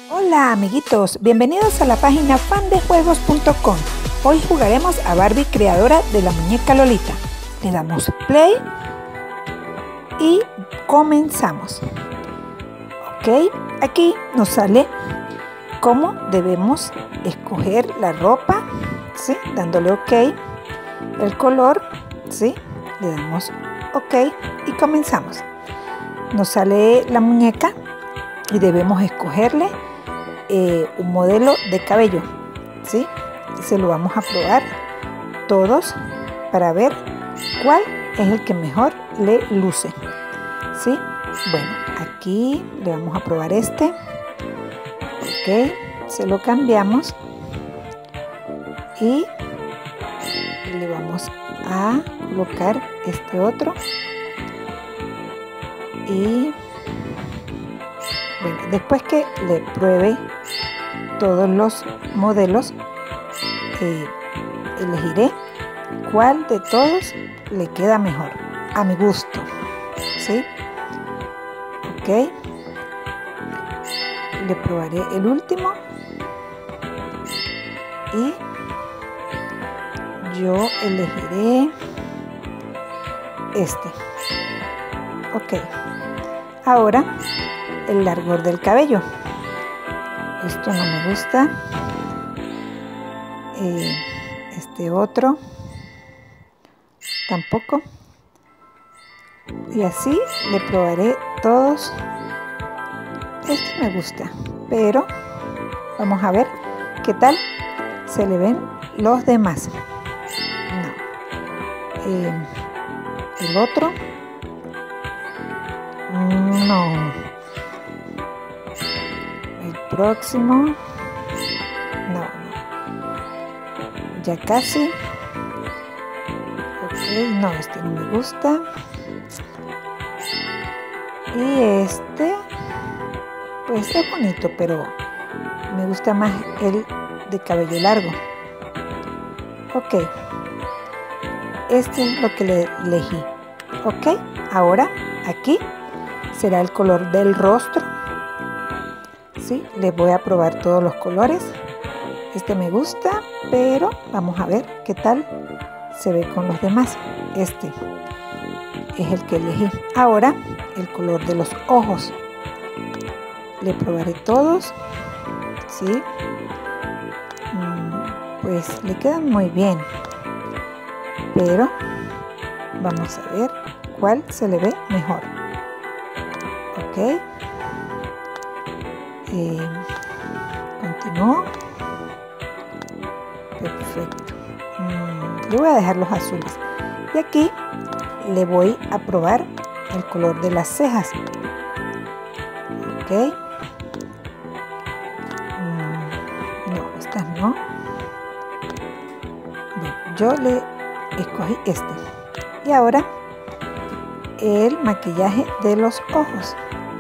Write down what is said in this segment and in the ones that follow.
Hola amiguitos, bienvenidos a la página fandejuegos.com. Hoy jugaremos a Barbie, creadora de la muñeca Lolita. Le damos play y comenzamos. Ok, aquí nos sale cómo debemos escoger la ropa, ¿sí? Dándole ok, el color, ¿sí? Le damos ok y comenzamos. Nos sale la muñeca y debemos escogerle un modelo de cabello, ¿sí? Se lo vamos a probar todos para ver cuál es el que mejor le luce, ¿sí? Bueno, aquí le vamos a probar este. Ok, se lo cambiamos y le vamos a colocar este otro. Y bueno, después que le pruebe todos los modelos, elegiré cuál de todos le queda mejor a mi gusto, ¿sí? Ok, le probaré el último y yo elegiré este. Ok, ahora el largor del cabello. Esto no me gusta. Este otro tampoco. Y así le probaré todos. Este me gusta, pero vamos a ver qué tal se le ven los demás. No. El otro. No. El próximo. No. Ya casi. Ok, no, este no me gusta. Y este, pues es bonito, pero me gusta más el de cabello largo. Ok. Este es lo que le elegí. Ok, ahora aquí será el color del rostro. Sí, les voy a probar todos los colores. Este me gusta, pero vamos a ver qué tal se ve con los demás. Este es el que elegí. Ahora el color de los ojos. Le probaré todos. Sí, pues le quedan muy bien, pero vamos a ver cuál se le ve mejor. Ok, continúo. Perfecto. Le voy a dejar los azules y aquí le voy a probar el color de las cejas. Ok, no, estas no. Bueno, yo le escogí este. Y ahora el maquillaje de los ojos.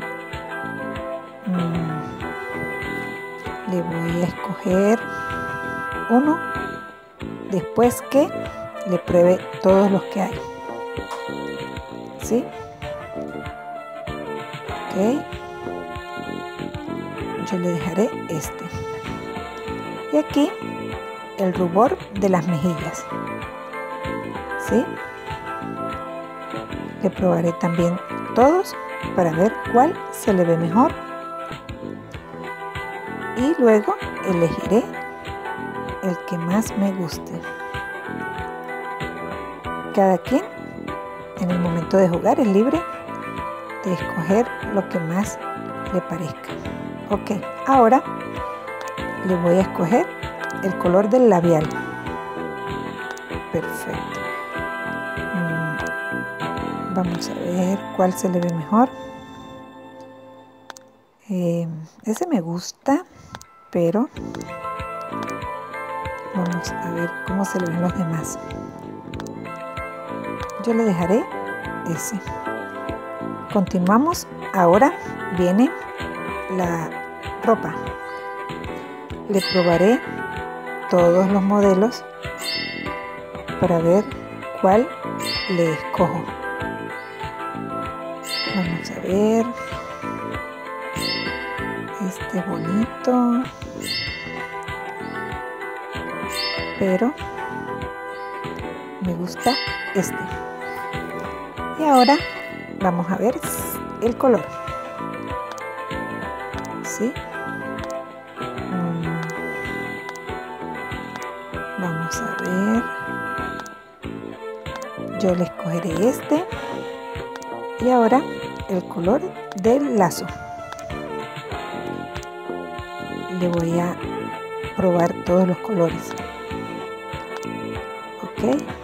Le voy a escoger uno después que le pruebe todos los que hay. ¿Sí? Ok. Yo le dejaré este. Y aquí el rubor de las mejillas. ¿Sí? Le probaré también todos para ver cuál se le ve mejor. Y luego elegiré el que más me guste. Cada quien en el momento de jugar es libre de escoger lo que más le parezca. Ok, ahora le voy a escoger el color del labial. Perfecto. Vamos a ver cuál se le ve mejor. Ese me gusta, pero vamos a ver cómo se le ven los demás. Yo le dejaré ese. Continuamos. Ahora viene la ropa. Le probaré todos los modelos para ver cuál le escojo. Vamos a ver. Este es bonito. bonito, pero me gusta este. Y ahora vamos a ver el color. ¿Sí? Vamos a ver. Yo le escogeré este. Y ahora el color del lazo. Le voy a probar todos los colores. Ok.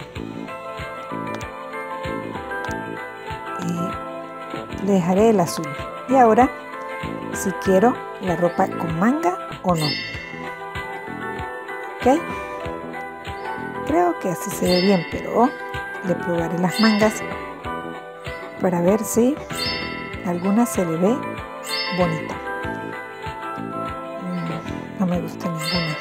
Y le dejaré el azul. Y ahora, si quiero la ropa con manga o no. Ok. Creo que así se ve bien, pero le probaré las mangas para ver si alguna se le ve bonita. No me gusta ninguna.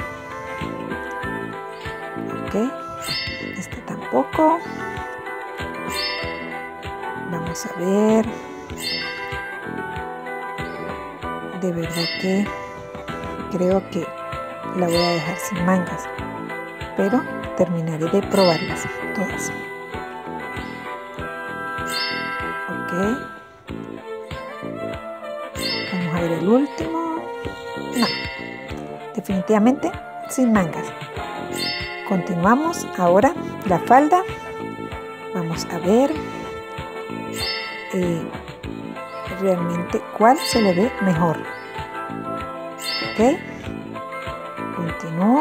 Ok. Esta tampoco. Vamos a ver. De verdad que creo que la voy a dejar sin mangas, pero terminaré de probarlas todas. Ok. Vamos a ver el último. No, definitivamente sin mangas. Continuamos ahora la falda. Vamos a ver realmente cuál se le ve mejor. Ok. Continúo.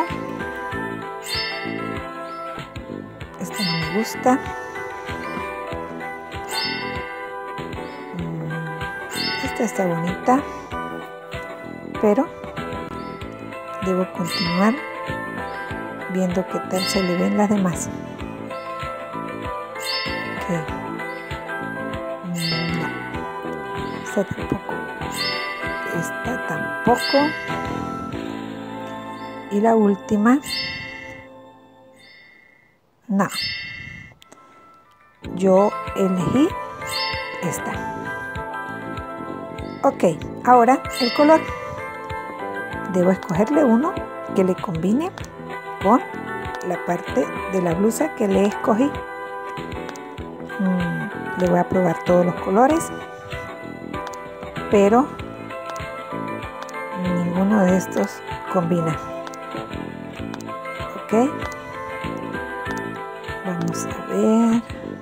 Esta no me gusta. Esta está bonita, pero debo continuar viendo qué tal se le ven las demás. Ok. No. Esta tampoco. Esta tampoco. Y la última. No. Yo elegí esta. Ok, ahora el color. Debo escogerle uno que le combine con la parte de la blusa que le escogí. Le voy a probar todos los colores, pero ninguno de estos combina. Ok. Vamos a ver.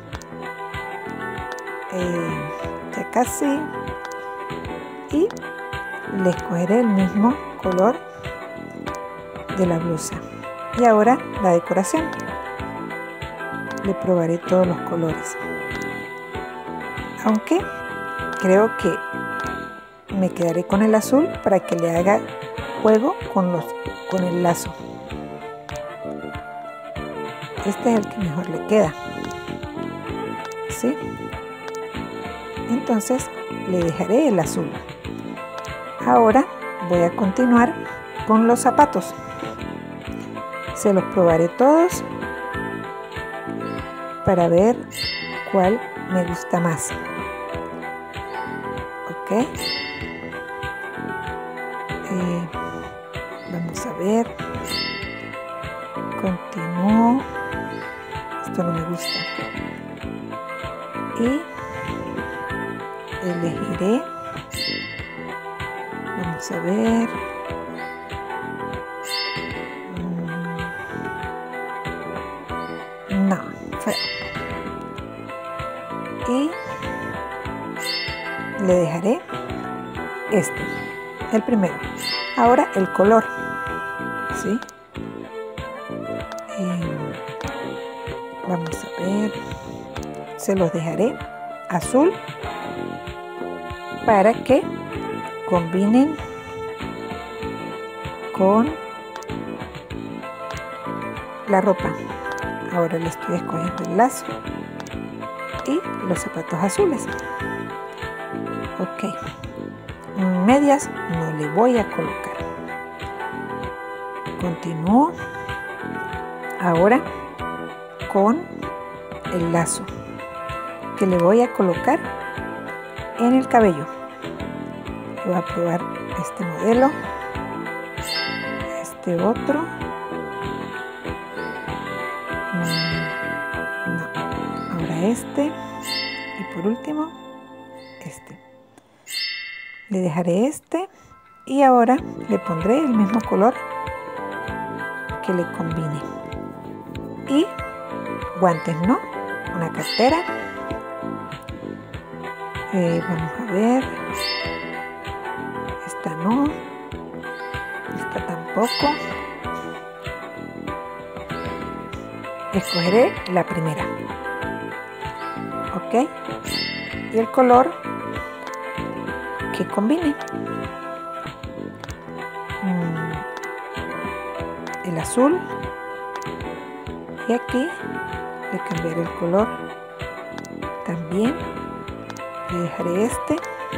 Ya casi. Y le escogeré el mismo color de la blusa. Y ahora la decoración. Le probaré todos los colores. Aunque creo que me quedaré con el azul para que le haga juego con el lazo. Este es el que mejor le queda. ¿Sí? Entonces le dejaré el azul. Ahora voy a continuar con los zapatos. Se los probaré todos para ver cuál me gusta más. Ok. Vamos a ver. Continúo. Esto no me gusta. Y elegiré. Vamos a ver. No, feo. Y le dejaré este, el primero. Ahora el color, ¿sí? Vamos a ver. Se los dejaré azul para que combinen con la ropa. Ahora le estoy escogiendo el lazo y los zapatos azules. Ok. Medias no le voy a colocar. Continúo ahora con el lazo que le voy a colocar en el cabello. Voy a probar este modelo. modelo. Este otro. No. Ahora este. Y por último, este. Le dejaré este. Y ahora le pondré el mismo color que le combine. Y guantes, ¿no? Una cartera. Vamos a ver. Esta no. Esta tampoco. Escogeré la primera. Ok. Y el color que combine. El azul. Y aquí le cambiaré el color también. Le dejaré este.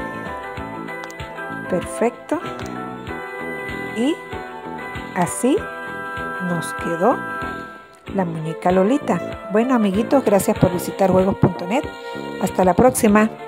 Perfecto. Y así nos quedó la muñeca Lolita. Bueno, amiguitos, gracias por visitar juegos.net. Hasta la próxima.